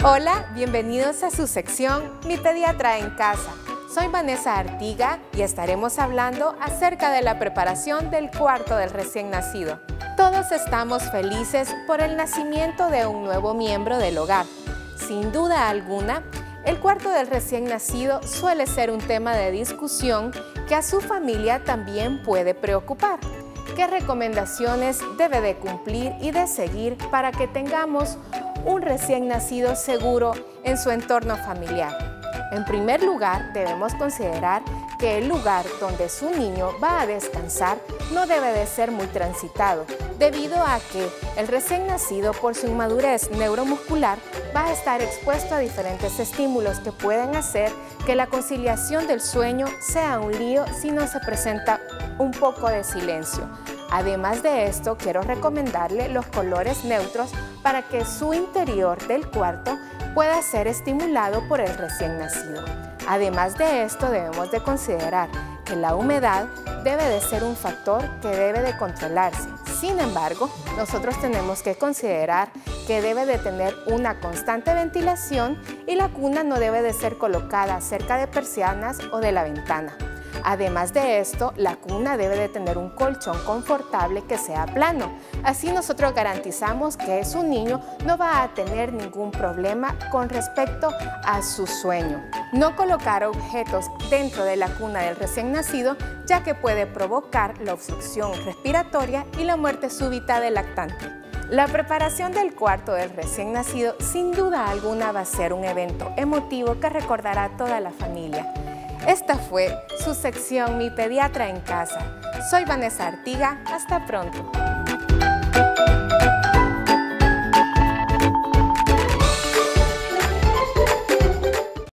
Hola, bienvenidos a su sección Mi Pediatra en Casa. Soy Vanessa Artiga y estaremos hablando acerca de la preparación del cuarto del recién nacido. Todos estamos felices por el nacimiento de un nuevo miembro del hogar. Sin duda alguna, el cuarto del recién nacido suele ser un tema de discusión que a su familia también puede preocupar. ¿Qué recomendaciones debe de cumplir y de seguir para que tengamos un recién nacido seguro en su entorno familiar? En primer lugar, debemos considerar que el lugar donde su niño va a descansar no debe de ser muy transitado, debido a que el recién nacido, por su inmadurez neuromuscular, va a estar expuesto a diferentes estímulos que pueden hacer que la conciliación del sueño sea un lío si no se presenta un poco de silencio. Además de esto, quiero recomendarle los colores neutros para que su interior del cuarto pueda ser estimulado por el recién nacido. Además de esto, debemos de considerar que la humedad debe de ser un factor que debe de controlarse. Sin embargo, nosotros tenemos que considerar que debe de tener una constante ventilación y la cuna no debe de ser colocada cerca de persianas o de la ventana. Además de esto, la cuna debe de tener un colchón confortable que sea plano. Así nosotros garantizamos que su niño no va a tener ningún problema con respecto a su sueño. No colocar objetos dentro de la cuna del recién nacido, ya que puede provocar la obstrucción respiratoria y la muerte súbita del lactante. La preparación del cuarto del recién nacido sin duda alguna va a ser un evento emotivo que recordará a toda la familia. Esta fue su sección Mi Pediatra en Casa. Soy Vanessa Artiga. Hasta pronto.